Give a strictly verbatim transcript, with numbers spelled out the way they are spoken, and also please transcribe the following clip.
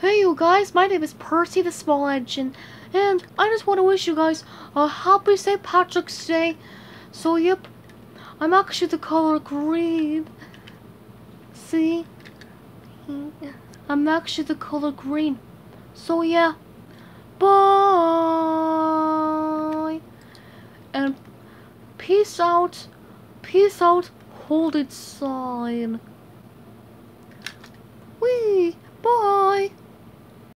Hey you guys, my name is Percy the Small Engine, and I just want to wish you guys a happy Saint Patrick's Day. So yep, I'm actually the color green. See? I'm actually the color green. So yeah, bye! And peace out, peace out, hold it sign. Wee, bye!